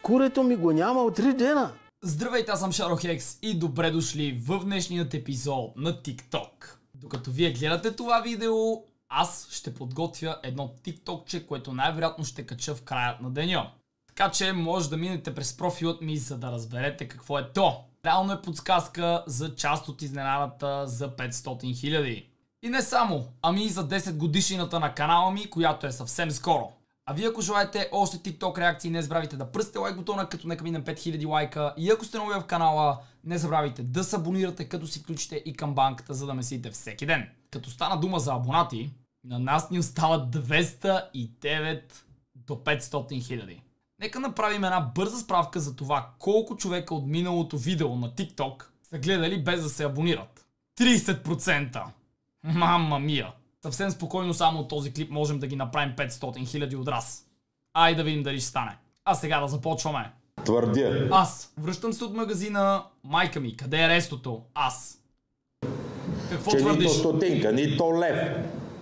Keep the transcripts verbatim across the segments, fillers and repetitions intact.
Курето ми го няма от три дена. Здравейте, аз съм Шарохекс и добре дошли в днешният епизод на TikTok. Докато вие гледате това видео, аз ще подготвя едно TikTokче, което най-вероятно ще кача в края на деня. Така че може да минете през профилът ми, за да разберете какво е то. Реално е подсказка за част от изненадата за петстотин хиляди. И не само, ами и за десет годишнината на канала ми, която е съвсем скоро. А вие ако желаете още TikTok реакции, не забравяйте да пръсте лайк бутона, като нека минем пет хиляди лайка. И ако сте нови в канала, не забравяйте да се абонирате, като си включите и камбанката, за да ме следите всеки ден. Като стана дума за абонати, на нас ни остават двеста и девет до петстотин хиляди. Нека направим една бърза справка за това колко човека от миналото видео на TikTok са гледали без да се абонират. трийсет процента! Мама мия! Съвсем спокойно само от този клип можем да ги направим петстотин хиляди от раз. Ай да видим дали ще стане. А сега да започваме. Твърдя. Аз връщам се от магазина. Майка ми, къде е рестото? Аз. Какво че твърдиш? нито стотинка, нито лев.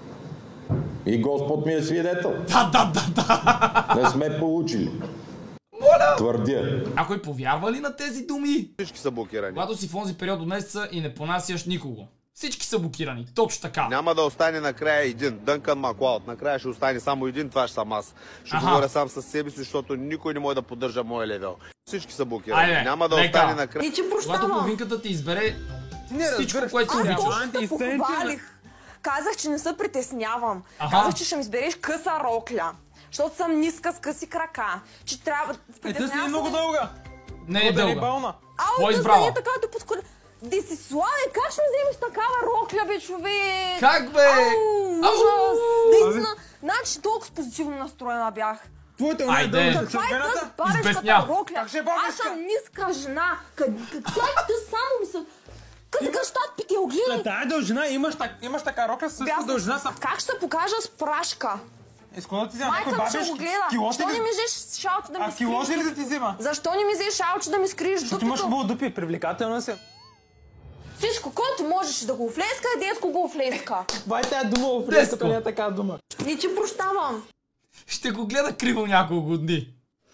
И Господ ми е свидетел. Да, да, да, да. Не сме получили. Моля! Твърдя. Някой повярва ли на тези думи? Всички са блокирани. Когато си в онзи период от месеца и не понасяш никого. Всички са блокирани. Точно така. Няма да остане накрая един. Дънкан Маклауд. Накрая ще остане само един, това ще съм аз. Ще Аха. говоря сам с себе си, защото никой не може да поддържа моя левел. Всички са блокирани. Айде, Няма да нека. остане накрая. И че Когато прощавам. половинката ти избере Не, всичко, разбира се. което Аз обичаш. точно те похвалих. Казах, че не се притеснявам. Аха. Казах, че ще ми избереш къса рокля. Защото съм ниска с къси крака. Че трябва... Е, тя си е много дълга. Не е Да не дълга. бална. Кой Ау, да избрала? стане така да подходи. Десиславе, как ще ми вземеш такава рокля, бе, човек? Как, бе? Ау, ужас. Ау! Наистина, значи толкова позитивно настроена бях. Твоята не е Айде. дълга. Каква е Червената? къс парешката Избесня. рокля? Как ще е Аз българска? съм ниска жена. Как ти само ми се... Като гъщат петелгини. Тая дължина имаш, так, имаш така рокля с същата дължина. Са... Как ще се покажа с прашка? Искам да ти взема някой Майка ще бабеш. го гледа. Кило ще Защо не ли? ми взеш шалче да ми А кило ще ли скриеш? да ти взема? Защо не ми взеш шалче да ми скриеш Защото имаш дупито? хубаво дупи, привлекателна си. Всичко, който можеш да го флеска, е детско го флеска. Това е тая дума в Деско. фреската, не е така дума. Не ти прощавам. Ще го гледа криво няколко дни.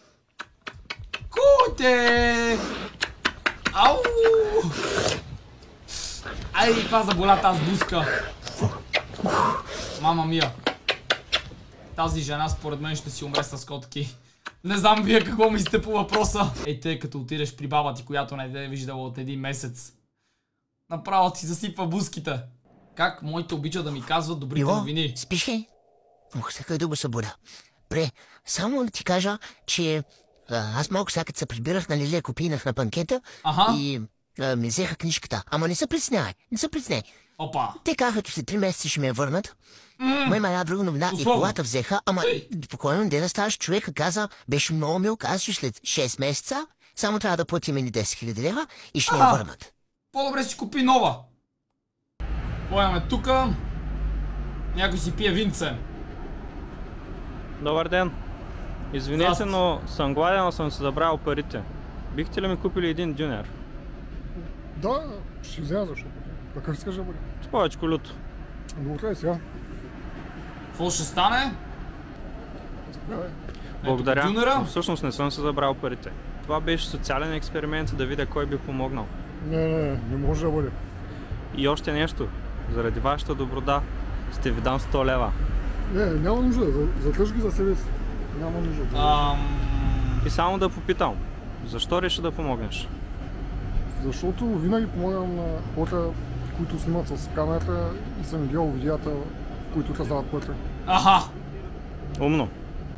Куте! Ау! Ай, това заболя тази буска. Мама мия. Тази жена според мен ще си умре с котки. Не знам вие какво мислите по въпроса. Ей, те като отидеш при баба ти, която не те е виждала от един месец. Направо ти засипва буските. Как моите обичат да ми казват добрите Било, новини? спиш ли? Ох, сега да го събуда. Пре, само да ти кажа, че а, аз малко сега като се прибирах на Лилия Копинах на банкета Аха. и а, ми взеха книжката. Ама не се притеснявай, не се притеснявай. Опа. Те казаха, че след три месеца ще ме я върнат. Ма има една друга новина и Условно. колата взеха, ама Ей. спокойно ден да ставаш, човека каза, беше много мил, каза, че след шест месеца само трябва да платим ни десет хиляди лева и ще ни я Аха. върнат. По-добре си купи нова. Поемаме тука. Някой си пие винце. Добър ден. Извинете, Здрасти. но съм гладен, но съм се забрал парите. Бихте ли ми купили един дюнер? Да, ще взема защото. Какъв искаш да бъде? С повече люто. Добре, сега. Какво ще стане? Заповядай. Благодаря. дюнера. Но всъщност не съм се забрал парите. Това беше социален експеримент да видя кой би помогнал. Не, не, не, не може да бъде. И още нещо. Заради вашата доброда ще ви дам сто лева. Не, няма нужда, за- задържи ги за себе си. Няма нужда. Ам... И само да попитам. Защо реши да помогнеш? Защото винаги помагам на хората, които снимат с камерата и съм гледал видеята, които раздават пътя. Аха. Умно.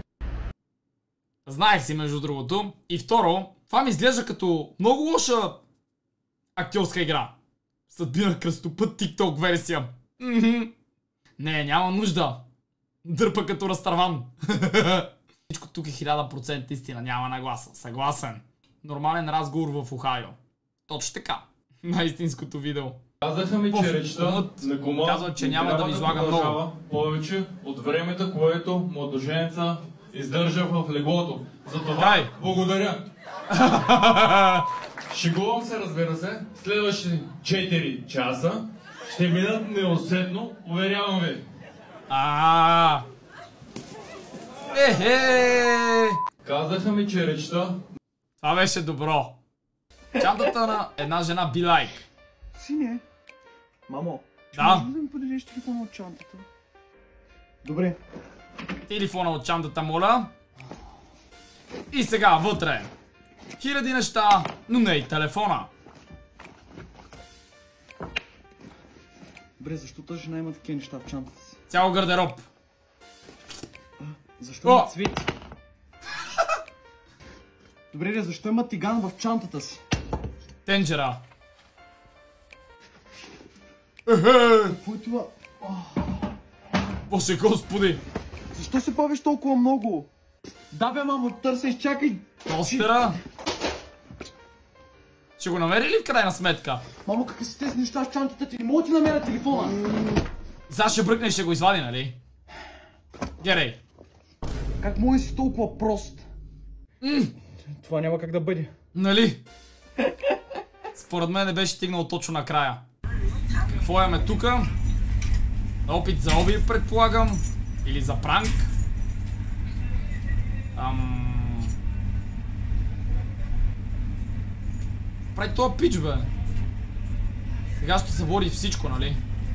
Знаех си между другото. И второ, това ми изглежда като много лоша актьорска игра. Съдбина кръстопът TikTok версия. Мгм. Не, няма нужда. Дърпа като разтърван. Всичко тук е хиляда процента истина, няма нагласа. Съгласен. Нормален разговор в Охайо. Точно така. На истинското видео. Казаха ми, Оф, че речта умът на кума казва, че не няма да трябва ви излага продължава много. повече от времето, което младоженеца издържа в леглото. Затова Дай. благодаря. Шегувам се, разбира се. Следващите четири часа ще минат неусетно, уверявам ви. А. Ехе! Казаха ми, че речта Това беше добро. Чантата на една жена би лайк. Сине, мамо, да. Може ли да ми поделиш телефона от чантата? Добре. Телефона от чантата, моля. И сега вътре. Хиляди неща, но не и телефона. Добре, защо тази жена има такива неща в чантата си? Цял гардероб. А, защо има цвети? Добре, защо има тиган в чантата си? Тенджера. Какво е това? Боже господи! Защо се бавиш толкова много? Да бе, мамо, търся, изчакай! Тостера? Ще го намери ли в крайна сметка? Мамо, какви са тези неща в чантата ти? Не мога ти намеря телефона! Сега ще бръкне и ще го извади, нали? Герей! Как може си толкова прост? Mm. Това няма как да бъде. Нали? Според мен не беше стигнал точно накрая. Какво имаме тука? Опит за оби, предполагам. Или за пранк. Ам... Прави това пич, бе. Сега ще се води всичко, нали?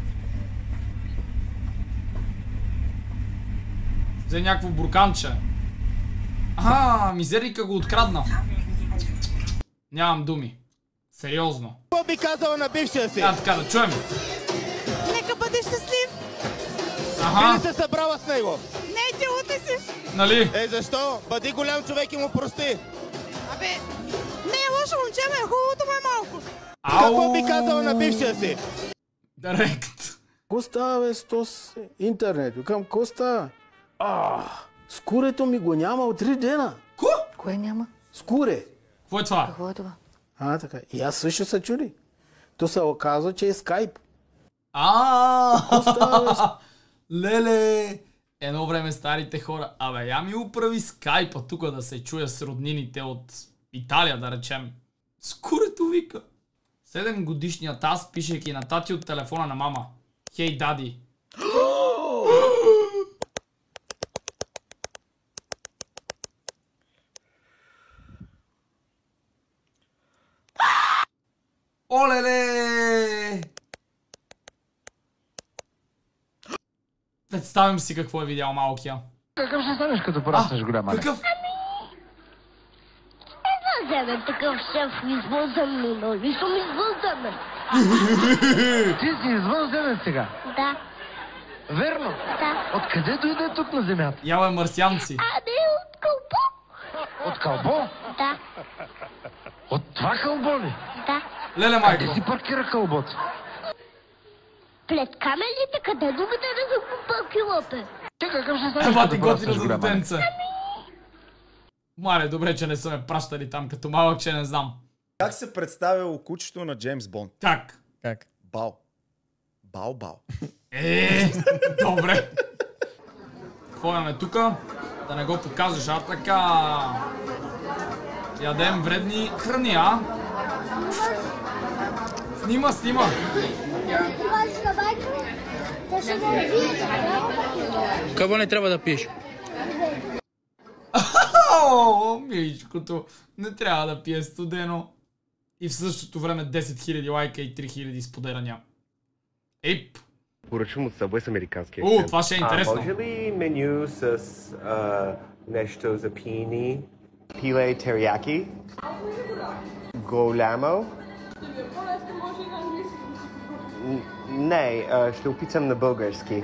Взе някакво бурканче. Аха, мизерика го открадна. Нямам думи. Сериозно. Какво би казала на бившия си? А, така да чуем. Нека бъдеш щастлив. Аха. Би ли се събрала с него? Не, делата си. Нали? Е, защо? Бъди голям човек и му прости. Абе, не е лошо момче, ме е хубавото ме малко. Ау! Какво би казала на бившия си? Директ. Ко става бе с този интернет? Викам, ко става? А, скурето ми го няма от три дена. Ко? Кое няма? Скуре. Какво е това? Какво е това? А, така. И аз също се чуди. То се оказва, че е скайп. А, леле! Едно време старите хора. Абе, я ми управи скайпа тук да се чуя с роднините от Италия, да речем. Скурето вика. Седем годишният аз, пишейки на тати от телефона на мама. Хей, дади. Олеле! Представям си какво е видял малкия. Какъв ще станеш като пораснеш голяма? Какъв? Не знам, такъв шеф извънземен, нали съм извънземен? Ти си извънземен сега? Да. Верно? Да. Откъде дойде тук на земята? Яло е марсианци. Ами от кълбо. От кълбо? Да. От това кълбо ли? Да. Леле, майко. Къде си паркира кълбото? Пред камелите, къде думите да закупа килопе? Ти какъв ще станеш Еба ти като готино пораснеш за голяма? детенце. Мале, добре, че не са ме пращали там като малък, че не знам. Как се представило кучето на Джеймс Бонд? Как? Как? Бал. Бал, бал. Е, добре. Какво имаме тука? Да не го покажеш, а така. Ядем вредни храни, а? Снима, снима. Какво не трябва да пиеш? О, миличкото. Не трябва да пие студено. И в същото време десет хиляди лайка и три хиляди споделяния. Ейп. Поръчвам от Subway с американски О, акцент. това ще е интересно. А, може ли меню с а, нещо за пини? Пиле терияки? Голямо? Н- Не, а, ще опитам на български.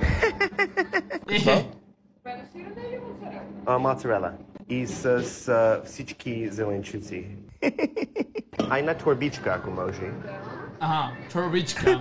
А, моцарела. И с а, всички зеленчуци. А една торбичка, ако може. Ага, торбичка.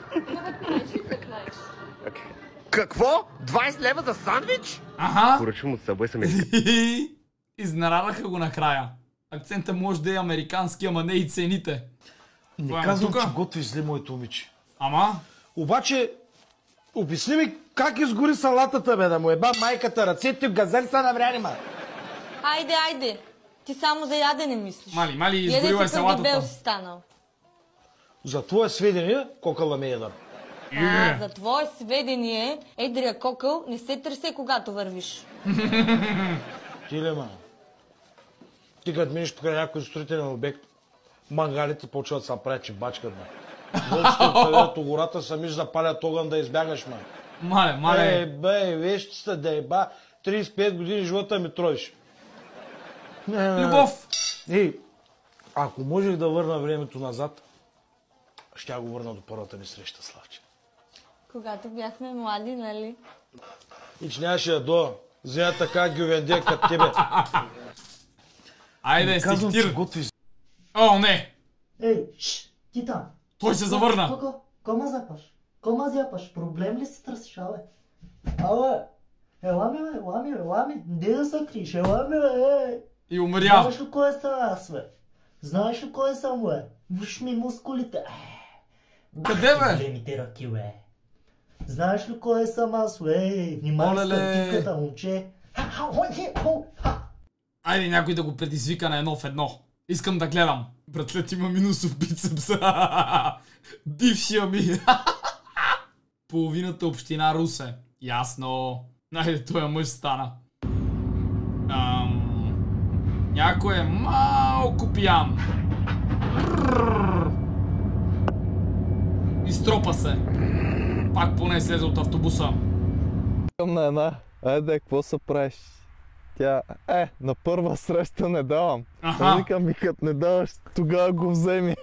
Какво? двайсет лева за сандвич? Ага. Поръчвам от Subway с американски. Изненадаха го накрая. Акцента може да е американски, ама не и цените. Не казвам, че готвиш зле, моето момиче. Ама? Обаче, обясни ми как изгори салатата, бе, да му еба майката ръцете, газели са навряни, ма. Айде, айде. Ти само за ядене мислиш. Мали, мали, изгорила е салатата. Яден си си станал. За твое сведение, кокъла ме едър. А, за твое сведение, едрия кокъл не се тресе, когато вървиш. Ти ли, ма? Ти като минеш покрай някой строителен обект, мангалите почват да се правят, че бачкат, бе. Вълците от гората сами ще запалят огън да избягаш, ма. Мале, мале. Е, бе, вещицата да еба, трийсет и пет години живота ми троиш. Любов! Ей, ако можех да върна времето назад, ще го върна до първата ни среща, Славче. Когато бяхме млади, нали? И че нямаше да дойда. Взема така гювенде като тебе. Айде, сектир. О, не! Ей, шш, ти там. Той се завърна. Кома запаш? Кома зяпаш? Проблем ли си търсиш, абе? Абе, ела ми, бе, ела ми, бе, ела ми. Де да се криш, ела ми, бе, и умря. Знаеш ли кой съм аз, бе? Знаеш ли кой съм, бе? Виж ми мускулите. Къде, бе? Големите ръки, бе. Знаеш ли кой съм аз, бе? Внимай с картинката, момче. Айде някой да го предизвика на едно в едно. Искам да гледам. Братлет има минусов бицепс. Бившия ми. Половината община Русе. Ясно. Айде, той мъж стана. Ам... Някой е малко пиян. Изтропа се. Пак поне слезе от автобуса. Към на една. Айде, какво се правиш? Тя, е, на първа среща не давам. Аха. Викам ми, като не даваш, тогава го вземи.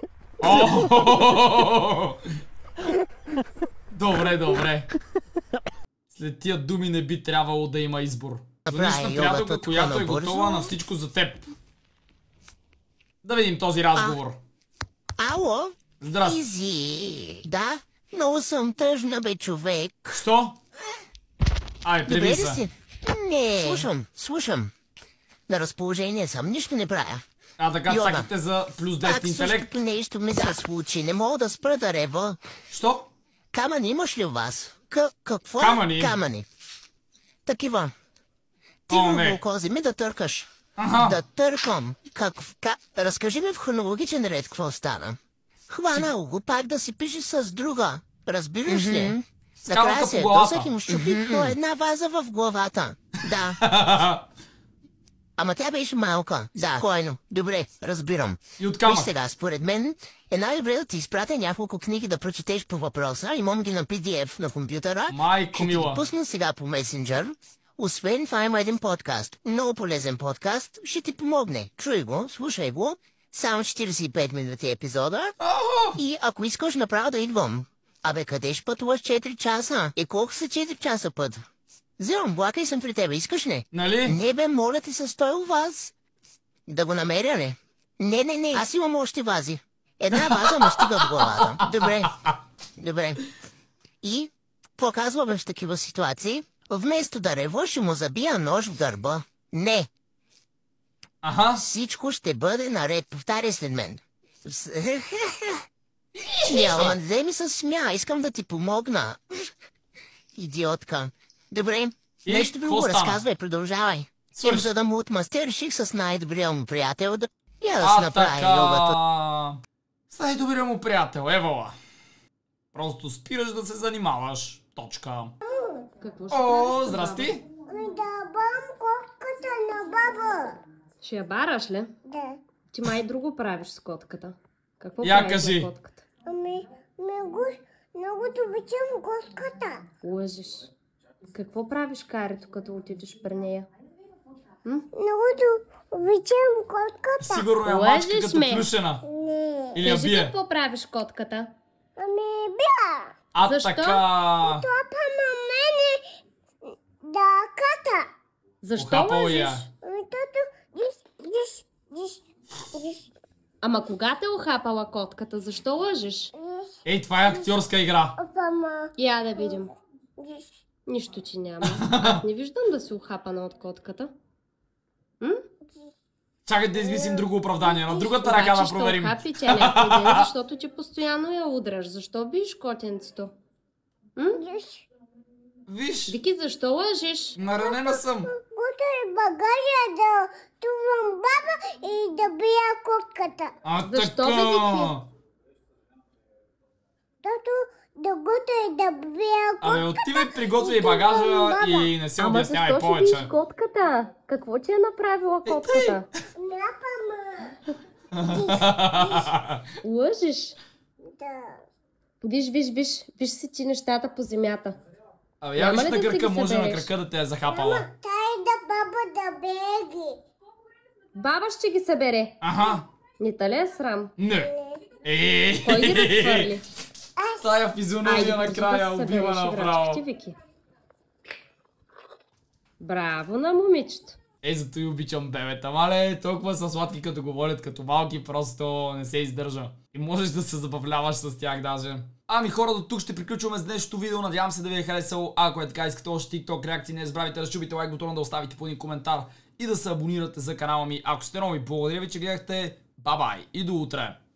Добре, добре. След тия думи не би трябвало да има избор. Звъниш на приятелка, която е готова на всичко за теб. Да видим този разговор. Ало? Здрасти. Изи. Да, много съм тъжна, бе, човек. Що? Ай, приви се. Си? Не. Слушам, слушам. На разположение съм, нищо не правя. А така цакате за плюс десет интелект? Същото нещо ми се случи, не мога да спра да рева. Що? Камъни имаш ли у вас? К какво? Камъни? Камъни. Такива. Ти го кози ми да търкаш. Ага. Да търкам. Как, ка... Разкажи ми в хронологичен ред какво стана. Хванал го пак да си пише с друга. Разбираш ли? Mm-hmm. Накрая се досък и му щупих mm-hmm. една ваза в главата. Да. Ама тя беше малка. Да. Спокойно. Добре, разбирам. И откама? Виж сега, според мен е най-добре да ти изпратя няколко книги да прочетеш по въпроса. Имам ги на пи ди еф на компютъра. Майко мила. Ще ти пусна сега по месенджер. Освен това има един подкаст. Много полезен подкаст. Ще ти помогне. Чуй го, слушай го. Само четирийсет и пет минути епизода. И ако искаш направо да идвам. Абе, къде ще пътуваш четири часа? И колко са четири часа път? Вземам влака и съм при тебе, искаш ли? Нали? Не бе, моля ти се, стой у вас. Да го намеря ли? Не, не, не, аз имам още вази. Една ваза ме стига в главата. Добре, добре. И, какво казваме в такива ситуации? Вместо да рева, ще му забия нож в гърба. Не. Аха. Всичко ще бъде наред, повтаряй след мен. Няма, не ми се смя, искам да ти помогна. Идиотка. Добре, и нещо друго разказвай, продължавай. Им, за да му отмъстя, реших с най-добрия му приятел да я да си направи йогата. С най-добрия му приятел, евала. Просто спираш да се занимаваш. Точка. Какво ще О, здрасти. Да бам котката на баба. Ще я бараш ли? Да. Ти май друго правиш с котката. Какво я правиш кажи. с котката? Ами, много, много обичам котката. Лъжиш. Какво правиш, Карито, като отидеш при нея? М? Много обичам котката. Сигурно е мачка като плюшена. Не. Или я Кажи бие. какво правиш, котката? Ами, бия. А защо? така... Топа на мене да ката. Защо Ухапал лъжиш? я. Ами, тото, диш, диш, диш, диш. Ама кога те ухапала котката? Защо лъжиш? Ей, това е актьорска игра. Опама. Я да видим. Диш. Нищо ти няма. Аз не виждам да си ухапана от котката. М? Чакай да измислим друго оправдание. На другата ръка да проверим. Значи ще ухапи тя някой ден, защото ти постоянно я удръж. Защо биеш котенцето? М? Виж. Вики, защо лъжиш? Наранена съм. Готвя багажа да тувам баба и да бия котката. А защо така? бе, Вики? Тото Другото е да бия котката. Абе, отивай, приготвяй багажа и не се обяснявай повече. Ама защо ще биеш котката? Какво ти е направила котката? Лъжиш? Да. Виж, виж, виж, виж си ти нещата по земята. Абе, я виж на кръка, може на кръка да те е захапала. Тай да баба да беги. Баба ще ги събере. Аха. Не та ли е срам? Не. Кой ги разхвърли? Тая физиономия накрая убива направо. Браво на момичето. Е, зато и обичам бебета. Мале, толкова са сладки като го волят като малки, просто не се издържа. И можеш да се забавляваш с тях даже. Ами хора, до тук ще приключваме с днешното видео. Надявам се да ви е харесало. Ако е така, искате още TikTok реакции, не забравяйте да щупите лайк бутона, да оставите по един коментар и да се абонирате за канала ми. Ако сте нови, благодаря ви, че гледахте. Бай-бай и до утре!